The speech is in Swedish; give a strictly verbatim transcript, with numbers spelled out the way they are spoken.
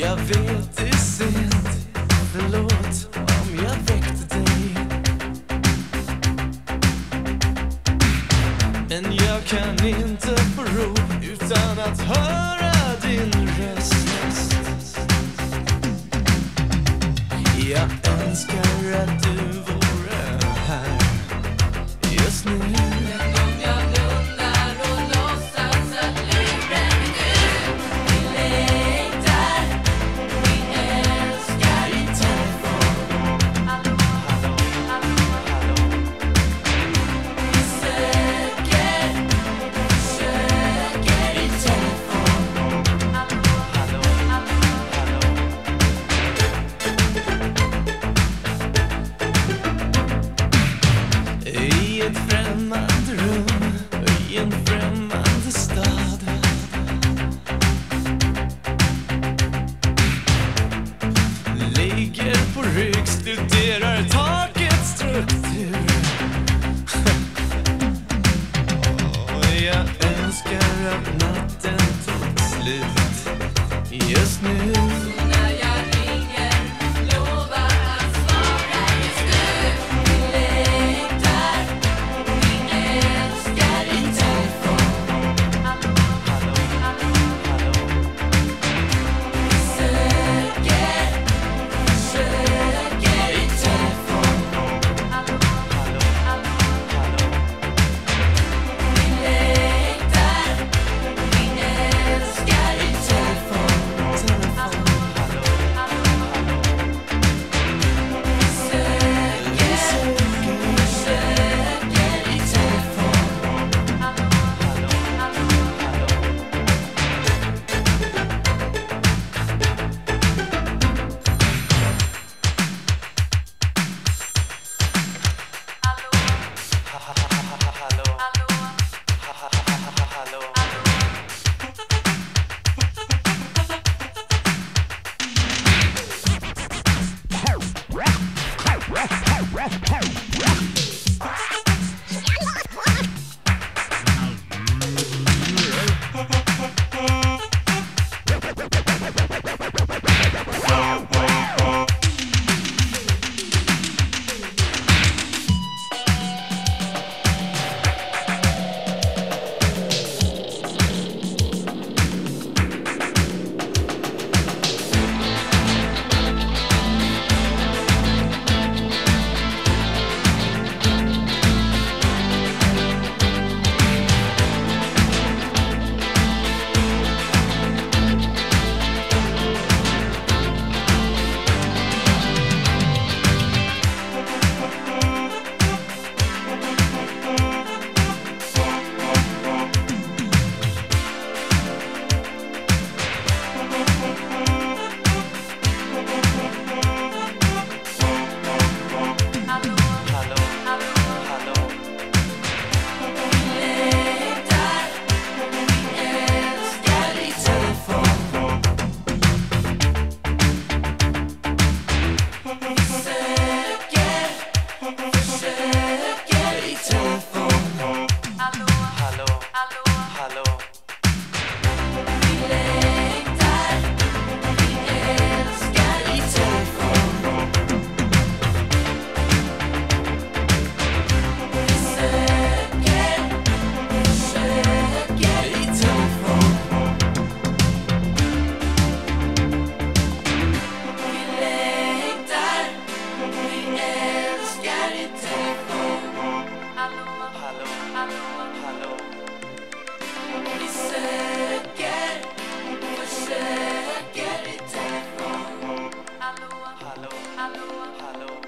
Jag vet det är sent, förlåt om jag väckte dig. Men jag kan inte få ro utan att höra din röst. Jag önskar att du vore här just nu. I ett främmande rum, i en främmande stad. Ligger på rygg, studerar takets struktur. Och jag önskar att natten tog slut just nu. Vi söker, försöker i telefon. Hallå, hallå, hallå, hallå.